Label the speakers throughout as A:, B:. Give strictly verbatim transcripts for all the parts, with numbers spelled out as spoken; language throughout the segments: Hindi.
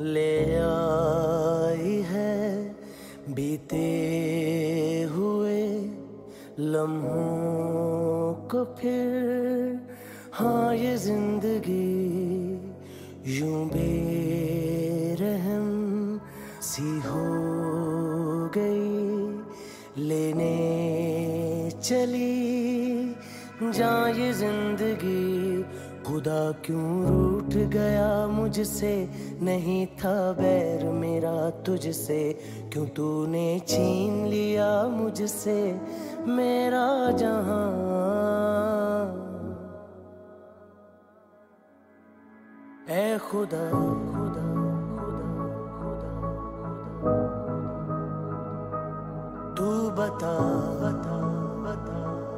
A: ले आई है बीते हुए लम्हों को फिर। हाँ ये जिंदगी यूं बेरहम सी हो गई, लेने चली जा ये जिंदगी। खुदा क्यों रूठ गया मुझसे, नहीं था बैर मेरा तुझसे। क्यों तूने छीन लिया मुझसे मेरा जहां। ऐ खुदा खुदा खुदा खुदा तू बता बता बता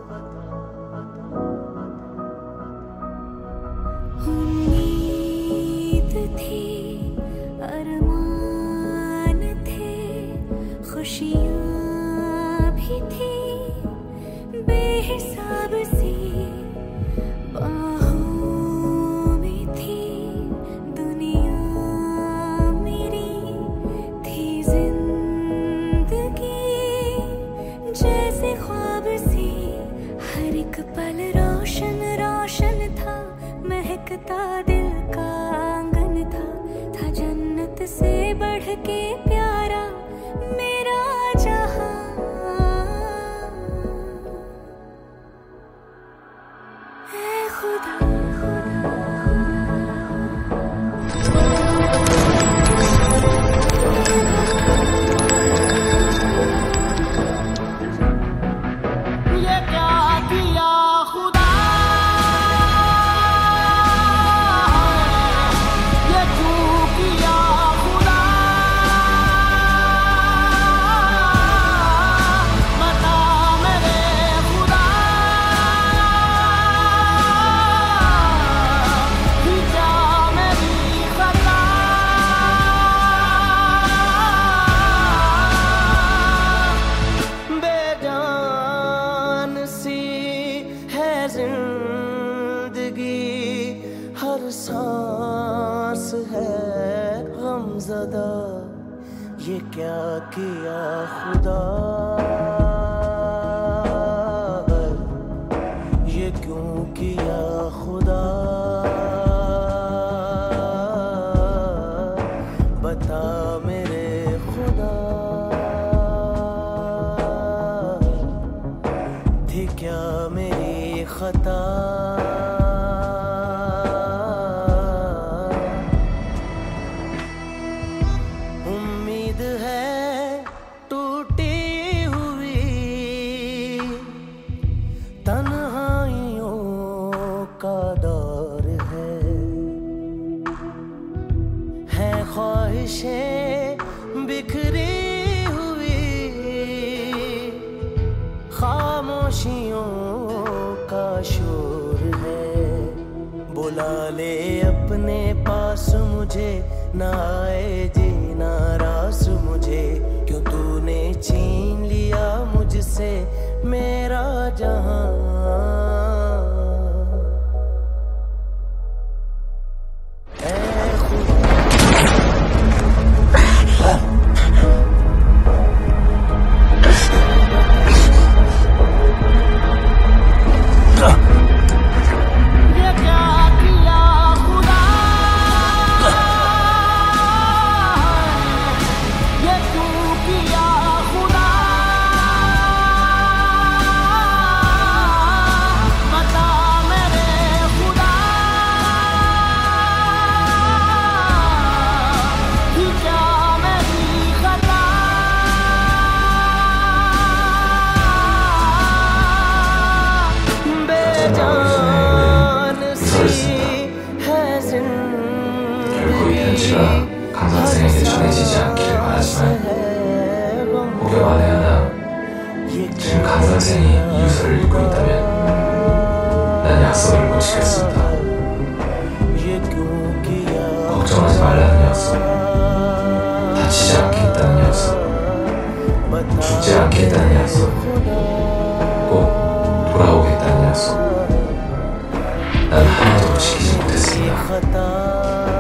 B: उम्मीद थी, अरमान थे, खुशियाँ भी थी बेहिसाब सी बाहों में थी दुनिया मेरी। थी जिंदगी जैसे ख्वाब सी, हर एक पल रोशन रोशन था, महकता दिल का आंगन था। था जन्नत से बढ़ के प्यारा मेरा जहां। ऐ खुदा
A: ये क्या किया खुदा, सांस है गमज़दा। ये क्या किया खुदा, ये क्यों किया खुदा। बता मेरे खुदा, थी क्या मेरी खता। ख्वाहिशें बिखरी हुई, खामोशियों का शोर है। बुला ले अपने पास मुझे, ना आए जीना रास मुझे। क्यों तूने छीन लिया मुझसे मेरा जहां।
C: 강 선생에게 전해지지 않기를 바라지만 혹여 만에 하나 지금 강 선생이 이유서를 읽고 있다면 난 약속을 못 지켰습니다. 걱정하지 말라는 약속, 다치지 않겠다는 약속, 죽지 않겠다는 약속, 꼭 돌아오겠다는 약속, 난 하나도 지키지 못했습니다.